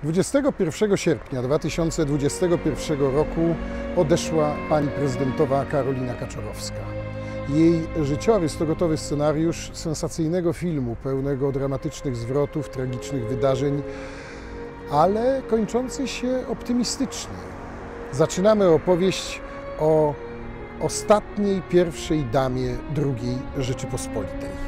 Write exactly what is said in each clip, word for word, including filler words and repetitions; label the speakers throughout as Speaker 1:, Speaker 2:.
Speaker 1: dwudziestego pierwszego sierpnia dwa tysiące dwudziestego pierwszego roku odeszła pani prezydentowa Karolina Kaczorowska. Jej życiorys to gotowy scenariusz sensacyjnego filmu, pełnego dramatycznych zwrotów, tragicznych wydarzeń, ale kończący się optymistycznie. Zaczynamy opowieść o ostatniej pierwszej damie drugiej Rzeczypospolitej.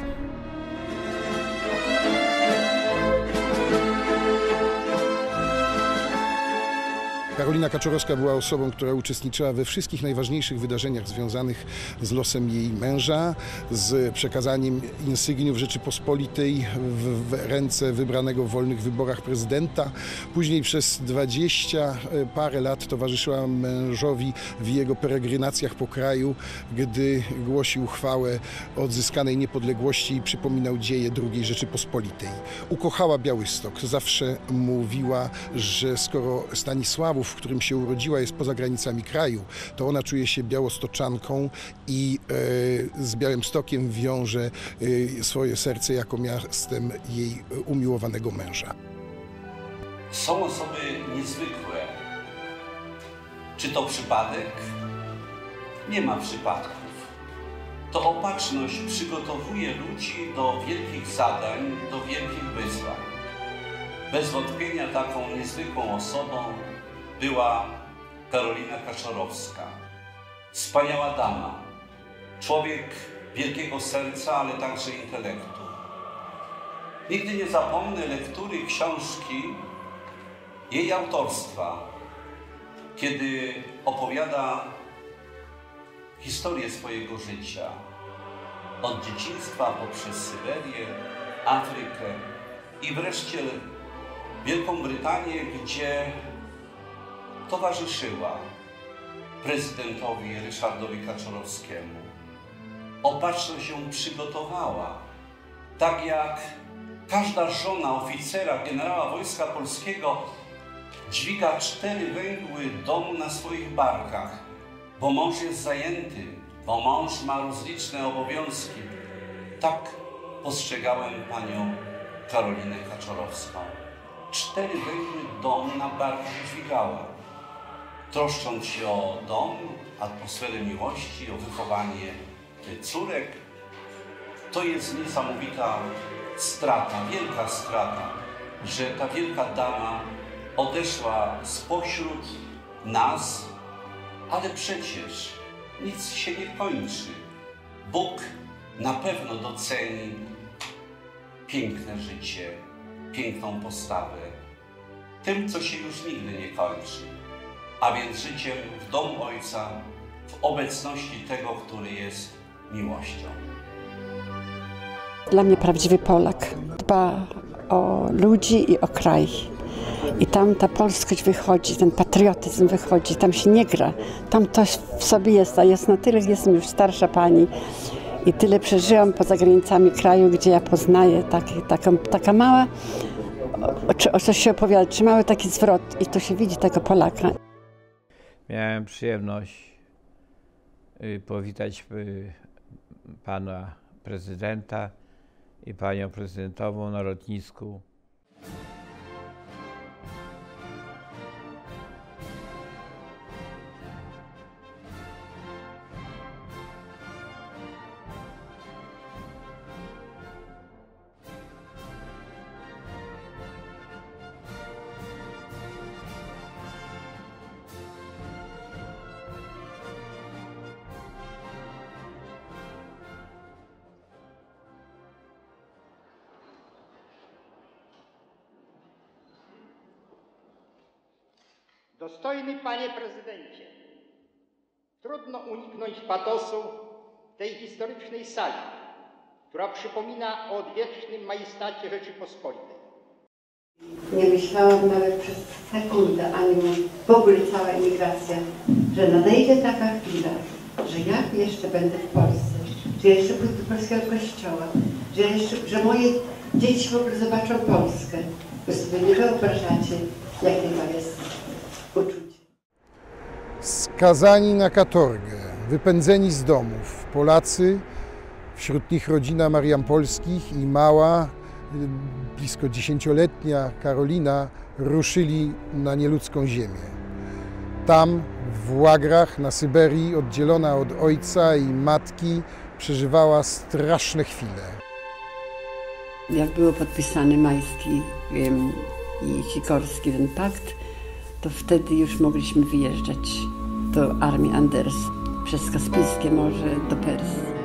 Speaker 1: Karolina Kaczorowska była osobą, która uczestniczyła we wszystkich najważniejszych wydarzeniach związanych z losem jej męża, z przekazaniem insygniów Rzeczypospolitej w ręce wybranego w wolnych wyborach prezydenta. Później przez dwadzieścia parę lat towarzyszyła mężowi w jego peregrinacjach po kraju, gdy głosił chwałę odzyskanej niepodległości i przypominał dzieje drugiej Rzeczypospolitej. Ukochała Białystok. Zawsze mówiła, że skoro Stanisławów, w którym się urodziła, jest poza granicami kraju, to ona czuje się białostoczanką i e, z Białymstokiem wiąże e, swoje serce jako miastem jej umiłowanego męża.
Speaker 2: Są osoby niezwykłe. Czy to przypadek? Nie ma przypadków. To opatrzność przygotowuje ludzi do wielkich zadań, do wielkich wyzwań. Bez wątpienia taką niezwykłą osobą była Karolina Kaczorowska. Wspaniała dama, człowiek wielkiego serca, ale także intelektu. Nigdy nie zapomnę lektury książki jej autorstwa, kiedy opowiada historię swojego życia. Od dzieciństwa poprzez Syberię, Afrykę i wreszcie Wielką Brytanię, gdzie towarzyszyła prezydentowi Ryszardowi Kaczorowskiemu. Opatrzność się przygotowała, tak jak każda żona oficera, generała Wojska Polskiego dźwiga cztery węgły domu na swoich barkach, bo mąż jest zajęty, bo mąż ma rozliczne obowiązki. Tak postrzegałem panią Karolinę Kaczorowską. Cztery węgły domu na barkach dźwigała, troszcząc się o dom, atmosferę miłości, o wychowanie córek. To jest niesamowita strata, wielka strata, że ta wielka dama odeszła spośród nas, ale przecież nic się nie kończy. Bóg na pewno doceni piękne życie, piękną postawę, tym, co się już nigdy nie kończy, a więc życiem w domu Ojca, w obecności tego, który jest miłością.
Speaker 3: Dla mnie prawdziwy Polak dba o ludzi i o kraj. I tam ta polskość wychodzi, ten patriotyzm wychodzi, tam się nie gra, tam to w sobie jest, a jest na tyle, jestem już starsza pani i tyle przeżyłam poza granicami kraju, gdzie ja poznaję taki, taką, taka mała, o, o coś się opowiada, czy mały taki zwrot i to się widzi tego Polaka.
Speaker 4: Miałem przyjemność powitać pana prezydenta i panią prezydentową na lotnisku.
Speaker 5: Dostojny panie prezydencie, trudno uniknąć patosu tej historycznej sali, która przypomina o odwiecznym majestacie Rzeczypospolitej.
Speaker 3: Nie myślałam nawet przez sekundę, ani w ogóle cała emigracja, że nadejdzie taka chwila, że ja jeszcze będę w Polsce, że ja jeszcze pójdę do polskiego kościoła, że, jeszcze, że moje dzieci w ogóle zobaczą Polskę. Wy sobie nie wyobrażacie, jakie to jest uczucie.
Speaker 1: Skazani na katorgę, wypędzeni z domów, Polacy, wśród nich rodzina Mariampolskich i mała, blisko dziesięcioletnia Karolina ruszyli na nieludzką ziemię. Tam, w łagrach na Syberii, oddzielona od ojca i matki, przeżywała straszne chwile.
Speaker 3: Jak było podpisany Majski wiem, i Sikorski ten pakt, to wtedy już mogliśmy wyjeżdżać do armii Anders przez Kaspijskie Morze do Persji.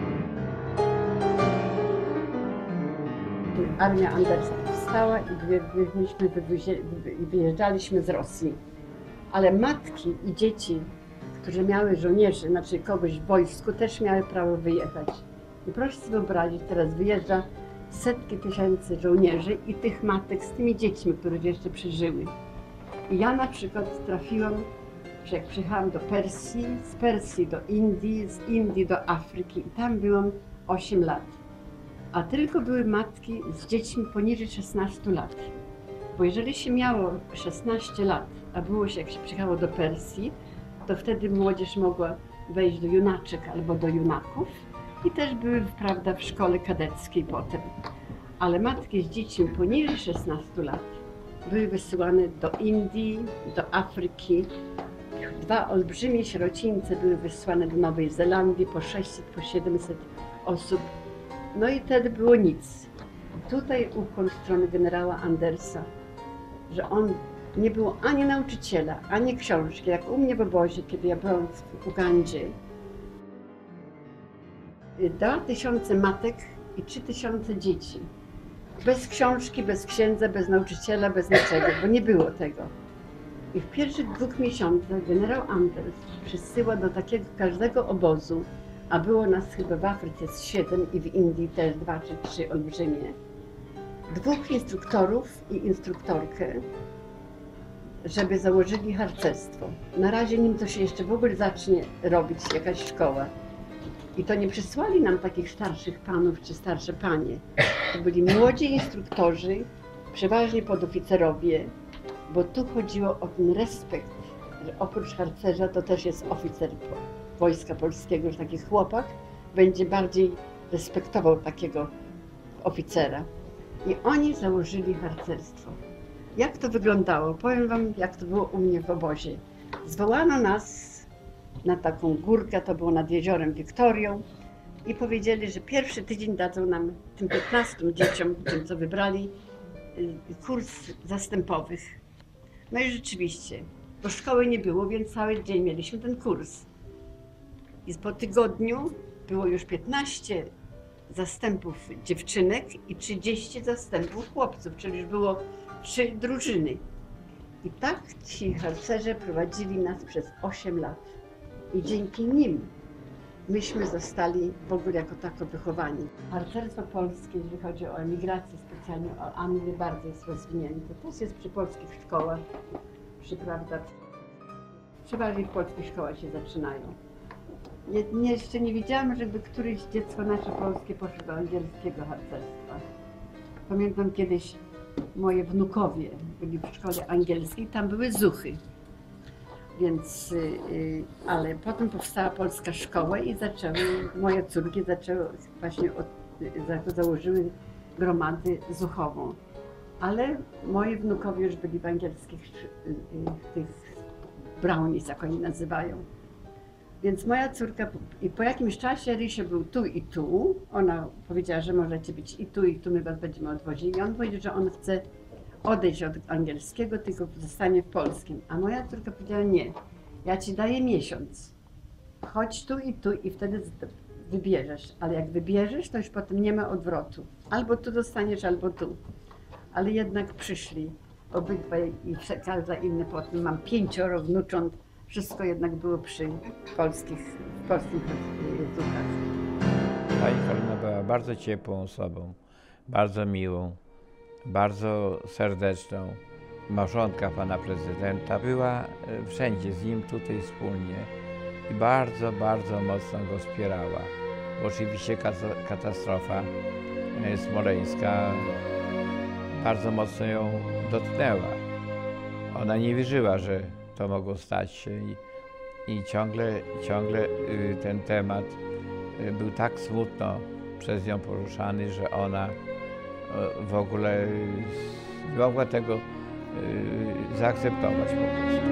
Speaker 3: Armia Andersa powstała i wyjeżdżaliśmy z Rosji. Ale matki i dzieci, które miały żołnierzy, znaczy kogoś w wojsku, też miały prawo wyjechać. I proszę sobie wyobrazić, teraz wyjeżdża setki tysięcy żołnierzy i tych matek z tymi dziećmi, które jeszcze przeżyły. I ja na przykład trafiłam, że jak przyjechałam do Persji, z Persji do Indii, z Indii do Afryki i tam byłam osiem lat. A tylko były matki z dziećmi poniżej szesnastu lat. Bo jeżeli się miało szesnaście lat, a było się, jak się przyjechało do Persji, to wtedy młodzież mogła wejść do junaczek albo do junaków i też były, prawda, w szkole kadeckiej potem. Ale matki z dziećmi poniżej szesnastu lat były wysyłane do Indii, do Afryki. Dwa olbrzymie sierocińce były wysłane do Nowej Zelandii, po sześćset, po siedemset osób. No i wtedy było nic. Tutaj ukłon strony generała Andersa, że on nie było ani nauczyciela, ani książki, jak u mnie w obozie, kiedy ja byłam w Ugandzie. Dwa tysiące matek i trzy tysiące dzieci. Bez książki, bez księdza, bez nauczyciela, bez niczego, bo nie było tego. I w pierwszych dwóch miesiącach generał Anders przysyła do takiego każdego obozu, a było nas chyba w Afryce z siedem i w Indii też dwa czy trzy olbrzymie, dwóch instruktorów i instruktorkę, żeby założyli harcerstwo. Na razie nim to się jeszcze w ogóle zacznie robić, jakaś szkoła. I to nie przysłali nam takich starszych panów czy starsze panie. To byli młodzi instruktorzy, przeważnie podoficerowie, bo tu chodziło o ten respekt, że oprócz harcerza to też jest oficer Wojska Polskiego, że taki chłopak będzie bardziej respektował takiego oficera. I oni założyli harcerstwo. Jak to wyglądało? Powiem wam, jak to było u mnie w obozie. Zwołano nas na taką górkę, to było nad jeziorem Wiktorią i powiedzieli, że pierwszy tydzień dadzą nam, tym piętnastu dzieciom, tym co wybrali, kurs zastępowych. No i rzeczywiście, bo szkoły nie było, więc cały dzień mieliśmy ten kurs. I po tygodniu było już piętnaście zastępów dziewczynek i trzydzieści zastępów chłopców, czyli już było trzy drużyny. I tak ci harcerze prowadzili nas przez osiem lat. I dzięki nim myśmy zostali w ogóle jako tako wychowani. Harcerstwo polskie, jeżeli chodzi o emigrację, specjalnie o Anglię, bardzo jest rozwinięte. To jest przy polskich szkołach, przy, prawda, przeważnie w polskich szkołach się zaczynają. Nie, nie, jeszcze nie widziałam, żeby któreś dziecko nasze polskie poszło do angielskiego harcerstwa. Pamiętam kiedyś moje wnukowie byli w szkole angielskiej, tam były zuchy. Więc, yy, ale potem powstała polska szkoła i zaczęły, moje córki zaczęły właśnie od, za, założyły gromady zuchową. Ale moi wnukowie już byli w angielskich yy, tych brownies, jak oni nazywają. Więc moja córka, i po jakimś czasie Rysio był tu i tu, ona powiedziała, że możecie być i tu i tu, my was będziemy odwozili. On powiedział, że on chce odejść od angielskiego, tylko zostanie w polskim. A moja córka powiedziała, nie, ja ci daję miesiąc, chodź tu i tu i wtedy wybierzesz. Ale jak wybierzesz, to już potem nie ma odwrotu. Albo tu dostaniesz, albo tu. Ale jednak przyszli obydwaj i każda inna potem. Mam pięcioro wnucząt. Wszystko jednak było przy polskich, polskich zuchach.
Speaker 4: Pani Karolina była bardzo ciepłą osobą, bardzo miłą, bardzo serdeczną. Małżonka pana prezydenta była wszędzie z nim tutaj wspólnie i bardzo, bardzo mocno go wspierała. Bo oczywiście katastrofa smoleńska bardzo mocno ją dotknęła. Ona nie wierzyła, że to mogło stać się i, i ciągle, ciągle ten temat był tak smutno przez nią poruszany, że ona w ogóle nie mogła tego zaakceptować po prostu.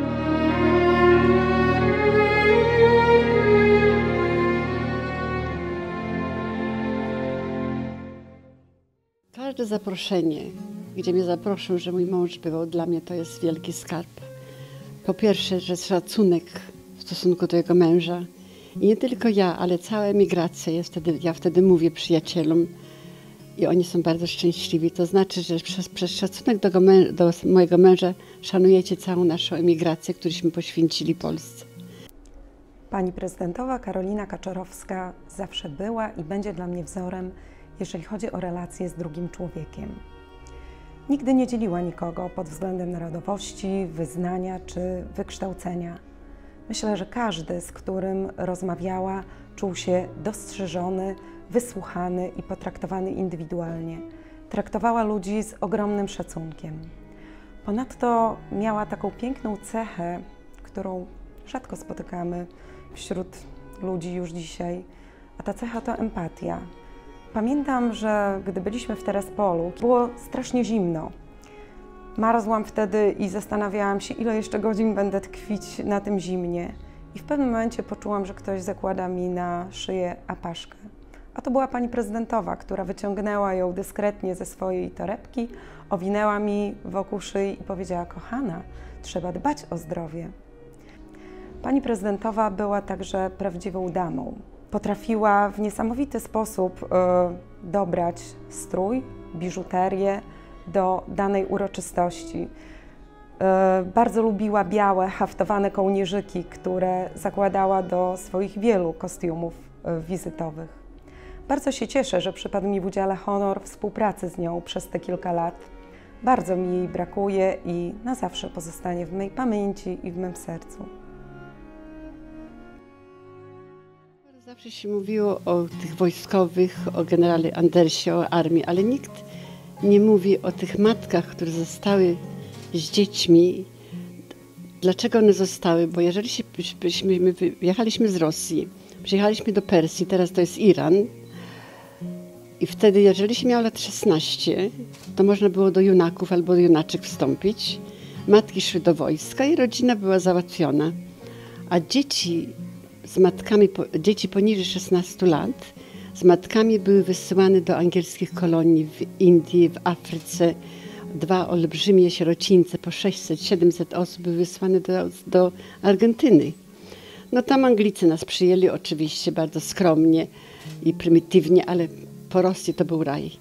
Speaker 3: Każde zaproszenie, gdzie mnie zaproszą, że mój mąż bywał, dla mnie to jest wielki skarb. Po pierwsze, że szacunek w stosunku do jego męża. I nie tylko ja, ale cała emigracja jest wtedy, ja wtedy mówię przyjacielom i oni są bardzo szczęśliwi. To znaczy, że przez, przez szacunek do, mę do mojego męża szanujecie całą naszą emigrację, którąśmy poświęcili Polsce.
Speaker 6: Pani prezydentowa Karolina Kaczorowska zawsze była i będzie dla mnie wzorem, jeżeli chodzi o relacje z drugim człowiekiem. Nigdy nie dzieliła nikogo pod względem narodowości, wyznania czy wykształcenia. Myślę, że każdy, z którym rozmawiała, czuł się dostrzeżony, wysłuchany i potraktowany indywidualnie. Traktowała ludzi z ogromnym szacunkiem. Ponadto miała taką piękną cechę, którą rzadko spotykamy wśród ludzi już dzisiaj, a ta cecha to empatia. Pamiętam, że gdy byliśmy w Terespolu, było strasznie zimno. Marzłam wtedy i zastanawiałam się, ile jeszcze godzin będę tkwić na tym zimnie. I w pewnym momencie poczułam, że ktoś zakłada mi na szyję apaszkę. A to była pani prezydentowa, która wyciągnęła ją dyskretnie ze swojej torebki, owinęła mi wokół szyi i powiedziała: kochana, trzeba dbać o zdrowie. Pani prezydentowa była także prawdziwą damą. Potrafiła w niesamowity sposób y, dobrać strój, biżuterię do danej uroczystości. Y, bardzo lubiła białe, haftowane kołnierzyki, które zakładała do swoich wielu kostiumów y, wizytowych. Bardzo się cieszę, że przypadł mi w udziale honor współpracy z nią przez te kilka lat. Bardzo mi jej brakuje i na zawsze pozostanie w mej pamięci i w mym sercu.
Speaker 3: Zawsze się mówiło o tych wojskowych, o generale Andersie, o armii, ale nikt nie mówi o tych matkach, które zostały z dziećmi. Dlaczego one zostały? Bo jeżeli się, byśmy, my wyjechaliśmy z Rosji, przyjechaliśmy do Persji, teraz to jest Iran, i wtedy, jeżeli się miało lat szesnaście, to można było do junaków albo do junaczek wstąpić. Matki szły do wojska i rodzina była załatwiona. A dzieci z matkami, dzieci poniżej szesnastu lat, z matkami były wysyłane do angielskich kolonii w Indii, w Afryce. Dwa olbrzymie sierocińce, po sześćset siedemset osób były wysłane do, do Argentyny. No tam Anglicy nas przyjęli oczywiście bardzo skromnie i prymitywnie, ale po Rosji to był raj.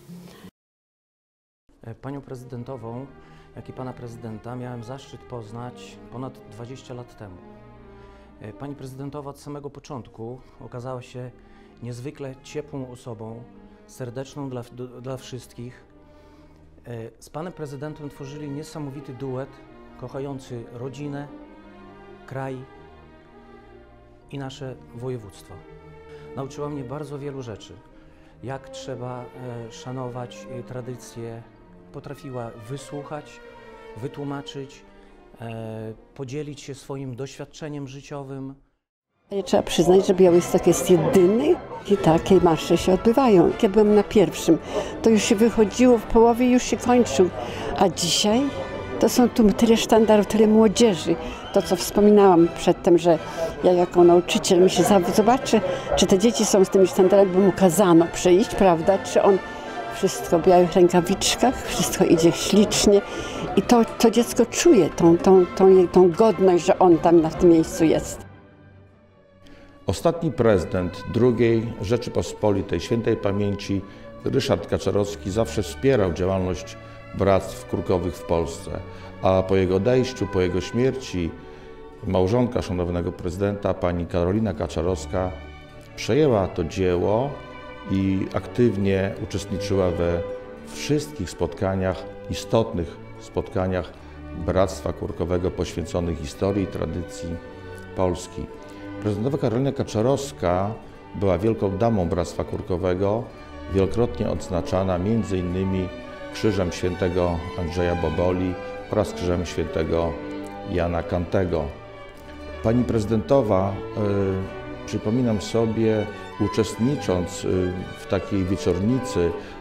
Speaker 7: Panią prezydentową, jak i pana prezydenta miałem zaszczyt poznać ponad dwadzieścia lat temu. Pani prezydentowa od samego początku okazała się niezwykle ciepłą osobą, serdeczną dla, dla wszystkich. Z panem prezydentem tworzyli niesamowity duet, kochający rodzinę, kraj i nasze województwo. Nauczyła mnie bardzo wielu rzeczy, jak trzeba szanować tradycje. Potrafiła wysłuchać, wytłumaczyć, podzielić się swoim doświadczeniem życiowym.
Speaker 3: Trzeba przyznać, że Białystok jest jedyny i takie marsze się odbywają. Jak ja byłam na pierwszym, to już się wychodziło w połowie i już się kończył. A dzisiaj to są tu tyle sztandarów, tyle młodzieży. To, co wspominałam przedtem, że ja jako nauczyciel myślę, zobaczę, czy te dzieci są z tymi sztandarami, bo mu kazano przyjść, prawda? Czy on wszystko w białych rękawiczkach, wszystko idzie ślicznie i to, to dziecko czuje tą, tą, tą, tą godność, że on tam na tym miejscu jest.
Speaker 8: Ostatni prezydent drugiej Rzeczypospolitej Świętej Pamięci, Ryszard Kaczorowski, zawsze wspierał działalność bractw kurkowych w Polsce, a po jego odejściu, po jego śmierci małżonka szanownego prezydenta, pani Karolina Kaczorowska, przejęła to dzieło i aktywnie uczestniczyła we wszystkich spotkaniach, istotnych spotkaniach Bractwa Kurkowego poświęconych historii i tradycji Polski. Prezydentowa Karolina Kaczorowska była wielką damą Bractwa Kurkowego, wielokrotnie odznaczana między innymi Krzyżem Świętego Andrzeja Boboli oraz Krzyżem Świętego Jana Kantego. Pani prezydentowa, y, przypominam sobie, uczestnicząc w takiej wieczornicy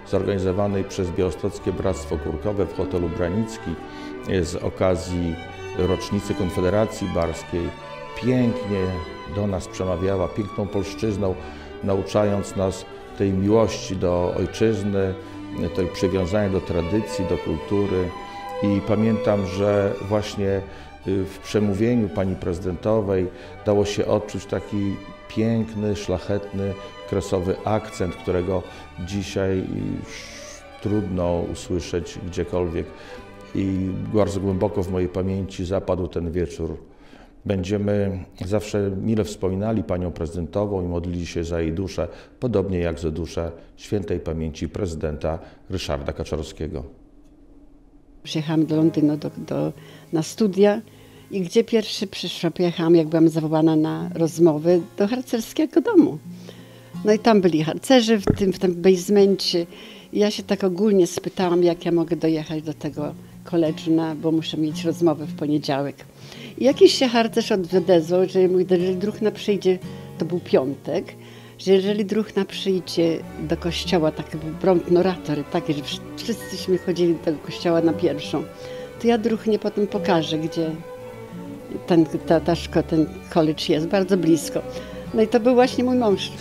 Speaker 8: zorganizowanej przez Białostockie Bractwo Kurkowe w hotelu Branicki z okazji rocznicy Konfederacji Barskiej. Pięknie do nas przemawiała, piękną polszczyzną, nauczając nas tej miłości do ojczyzny, tej przywiązania do tradycji, do kultury. I pamiętam, że właśnie w przemówieniu pani prezydentowej dało się odczuć taki piękny, szlachetny, kresowy akcent, którego dzisiaj już trudno usłyszeć gdziekolwiek. I bardzo głęboko w mojej pamięci zapadł ten wieczór. Będziemy zawsze mile wspominali panią prezydentową i modlili się za jej duszę, podobnie jak za duszę świętej pamięci prezydenta Ryszarda Kaczorowskiego.
Speaker 3: Przyjechałam do Londynu do, do, na studia i gdzie pierwszy przyszłam, pojechałam, jak byłam zawołana na rozmowę, do harcerskiego domu. No i tam byli harcerzy w tym, w tym basemencie. I ja się tak ogólnie spytałam, jak ja mogę dojechać do tego koledżu, bo muszę mieć rozmowę w poniedziałek. I jakiś się harcerz odezwał, że mój, jeżeli druhna przyjdzie, to był piątek, że jeżeli druhna przyjdzie do kościoła, taki był brąd oratory, taki, że wszyscyśmy chodzili do tego kościoła na pierwszą, to ja druhnie potem pokażę, gdzie ten, ta, ta szkoła, ten college jest, bardzo blisko. No i to był właśnie mój mąż.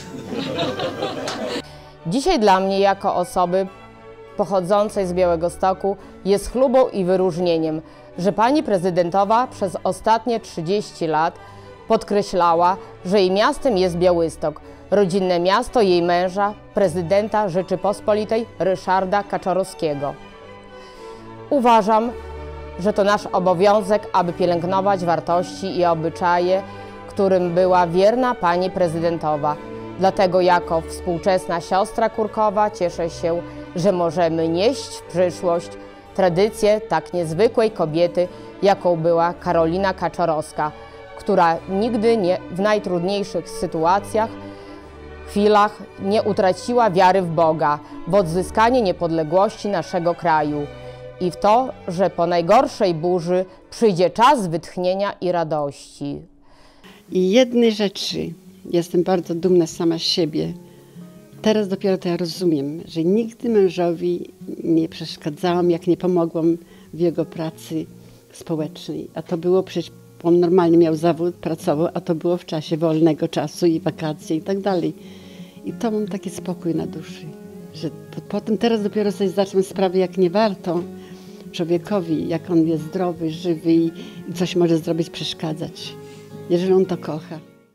Speaker 9: Dzisiaj dla mnie, jako osoby pochodzącej z Białegostoku, jest chlubą i wyróżnieniem, że pani prezydentowa przez ostatnie trzydzieści lat podkreślała, że jej miastem jest Białystok, rodzinne miasto jej męża, prezydenta Rzeczypospolitej Ryszarda Kaczorowskiego. Uważam, że to nasz obowiązek, aby pielęgnować wartości i obyczaje, którym była wierna pani prezydentowa. Dlatego jako współczesna siostra Kurkowa cieszę się, że możemy nieść w przyszłość tradycję tak niezwykłej kobiety, jaką była Karolina Kaczorowska, która nigdy nie, w najtrudniejszych sytuacjach, chwilach nie utraciła wiary w Boga, w odzyskanie niepodległości naszego kraju i w to, że po najgorszej burzy przyjdzie czas wytchnienia i radości.
Speaker 3: I jednej rzeczy jestem bardzo dumna sama z siebie. Teraz dopiero to ja rozumiem, że nigdy mężowi nie przeszkadzałam, jak nie pomogłam w jego pracy społecznej. A to było przecież, on normalnie miał zawód, pracował, a to było w czasie wolnego czasu i wakacje i tak dalej. I to mam taki spokój na duszy, że potem teraz dopiero sobie zacznę sprawę, jak nie warto człowiekowi, jak on jest zdrowy, żywy i coś może zrobić, przeszkadzać, jeżeli on to kocha.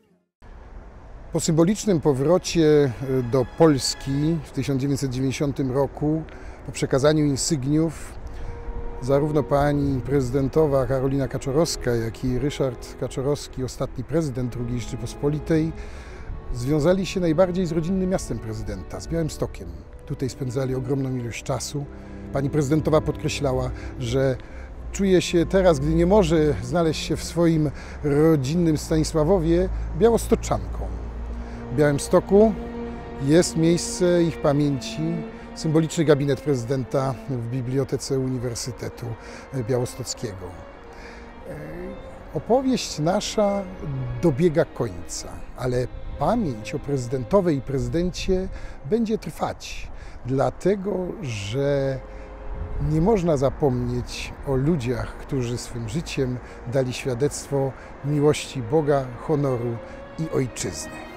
Speaker 1: Po symbolicznym powrocie do Polski w tysiąc dziewięćset dziewięćdziesiątym roku, po przekazaniu insygniów, zarówno pani prezydentowa Karolina Kaczorowska, jak i Ryszard Kaczorowski, ostatni prezydent drugiej Rzeczypospolitej, związali się najbardziej z rodzinnym miastem prezydenta, z Białymstokiem. Tutaj spędzali ogromną ilość czasu. Pani prezydentowa podkreślała, że czuje się teraz, gdy nie może znaleźć się w swoim rodzinnym Stanisławowie, białostoczanką. W Białymstoku jest miejsce ich pamięci, symboliczny gabinet prezydenta w Bibliotece Uniwersytetu Białostockiego. Opowieść nasza dobiega końca, ale pamięć o prezydentowej i prezydencie będzie trwać, dlatego że nie można zapomnieć o ludziach, którzy swym życiem dali świadectwo miłości Boga, honoru i ojczyzny.